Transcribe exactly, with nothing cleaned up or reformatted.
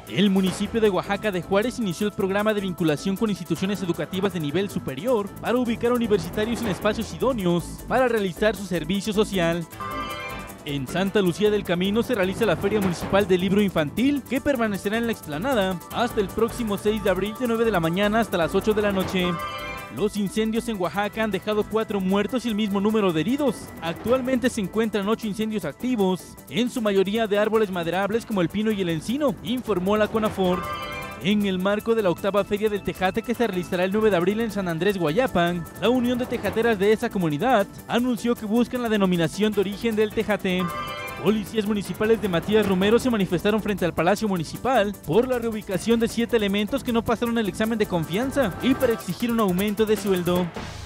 El municipio de Oaxaca de Juárez inició el programa de vinculación con instituciones educativas de nivel superior para ubicar a universitarios en espacios idóneos para realizar su servicio social. En Santa Lucía del Camino se realiza la Feria Municipal del Libro Infantil, que permanecerá en la explanada hasta el próximo seis de abril de nueve de la mañana hasta las ocho de la noche. Los incendios en Oaxaca han dejado cuatro muertos y el mismo número de heridos. Actualmente se encuentran ocho incendios activos, en su mayoría de árboles maderables como el pino y el encino, informó la CONAFOR. En el marco de la octava Feria del Tejate, que se realizará el nueve de abril en San Andrés Guayapan, la Unión de Tejateras de esa comunidad anunció que buscan la denominación de origen del tejate. Policías municipales de Matías Romero se manifestaron frente al Palacio Municipal por la reubicación de siete elementos que no pasaron el examen de confianza y para exigir un aumento de sueldo.